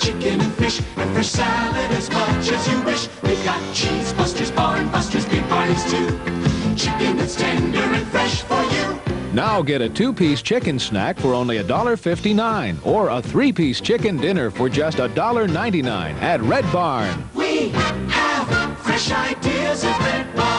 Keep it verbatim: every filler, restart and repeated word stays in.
chicken and fish, and fresh salad as much as you wish. We've got Cheese Busters, Barn Busters, Big Barneys too. Chicken that's tender and fresh for you. Now get a two-piece chicken snack for only a dollar fifty-nine, or a three-piece chicken dinner for just a dollar ninety-nine at Red Barn. We have fresh ideas at Red Barn.